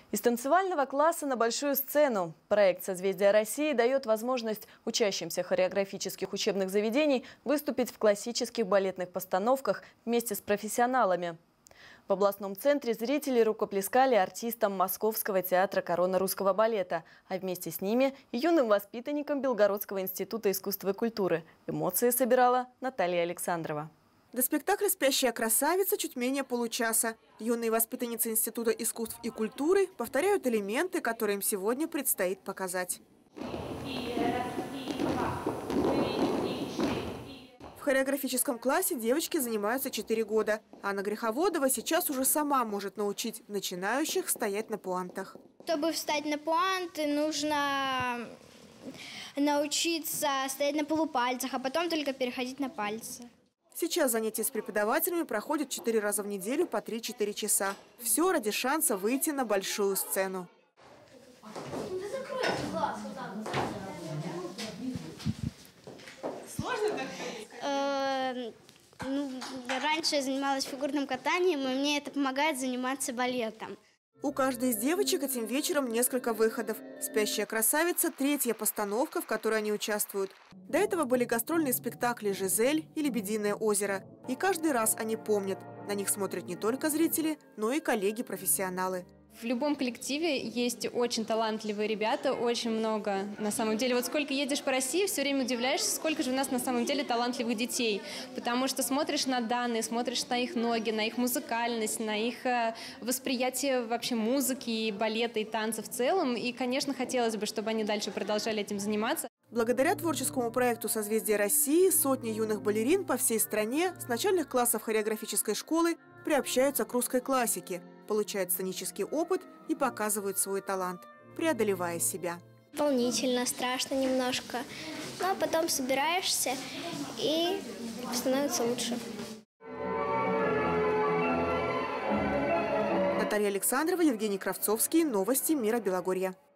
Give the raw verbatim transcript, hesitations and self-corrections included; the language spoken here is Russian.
Из танцевального класса на большую сцену. Проект «Созвездие России» дает возможность учащимся хореографических учебных заведений выступить в классических балетных постановках вместе с профессионалами. В областном центре зрители рукоплескали артистам Московского театра «Корона русского балета», а вместе с ними и юным воспитанникам Белгородского института искусства и культуры. Эмоции собирала Наталья Александрова. До спектакля «Спящая красавица» чуть менее получаса. Юные воспитанницы Института искусств и культуры повторяют элементы, которые им сегодня предстоит показать. В хореографическом классе девочки занимаются четыре года. Анна Греховодова сейчас уже сама может научить начинающих стоять на пуантах. Чтобы встать на пуанты, нужно научиться стоять на полупальцах, а потом только переходить на пальцы. Сейчас занятия с преподавателями проходят четыре раза в неделю по три-четыре часа. Все ради шанса выйти на большую сцену. Сложно так ходить? Ну, раньше я занималась фигурным катанием, и мне это помогает заниматься балетом. У каждой из девочек этим вечером несколько выходов. «Спящая красавица» – третья постановка, в которой они участвуют. До этого были гастрольные спектакли «Жизель» и «Лебединое озеро». И каждый раз они помнят. На них смотрят не только зрители, но и коллеги-профессионалы. В любом коллективе есть очень талантливые ребята, очень много на самом деле. Вот сколько едешь по России, все время удивляешься, сколько же у нас на самом деле талантливых детей. Потому что смотришь на данные, смотришь на их ноги, на их музыкальность, на их восприятие вообще музыки, и балета и танца в целом. И, конечно, хотелось бы, чтобы они дальше продолжали этим заниматься. Благодаря творческому проекту «Созвездие России» сотни юных балерин по всей стране с начальных классов хореографической школы приобщаются к русской классике, получают сценический опыт и показывают свой талант, преодолевая себя. Волнительно, страшно немножко, но потом собираешься и становится лучше. Наталья Александрова, Евгений Кравцовский. Новости Мира Белогорья.